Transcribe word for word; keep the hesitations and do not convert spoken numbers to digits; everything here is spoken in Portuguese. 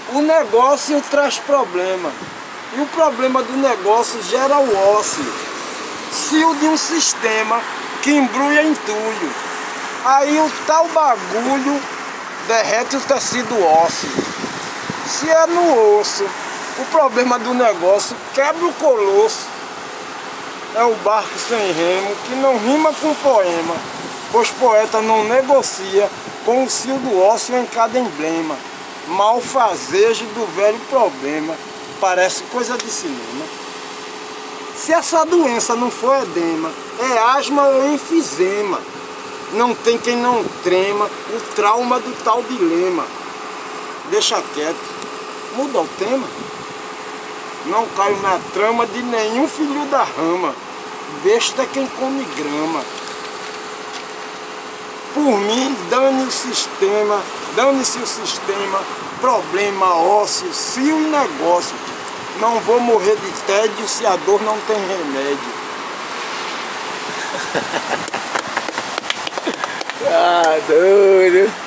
O negócio traz problema. E o problema do negócio gera o ósseo. Cio de um sistema que embrulha entulho. Aí o tal bagulho derrete o tecido ósseo. Se é no osso, o problema do negócio quebra o colosso. É o barco sem remo que não rima com poema, pois poeta não negocia com o cio do ósseo em cada emblema. Malfazejo do velho problema, parece coisa de cinema. Se essa doença não for edema, é asma ou enfisema. Não tem quem não trema o trauma do tal dilema. Deixa quieto, muda o tema. Não caio na trama de nenhum filho da rama. Besta é quem come grama. Por mim, dane o sistema, dane-se o sistema, problema ósseo, cio e negócio. Não vou morrer de tédio se a dor não tem remédio. Ah, doido.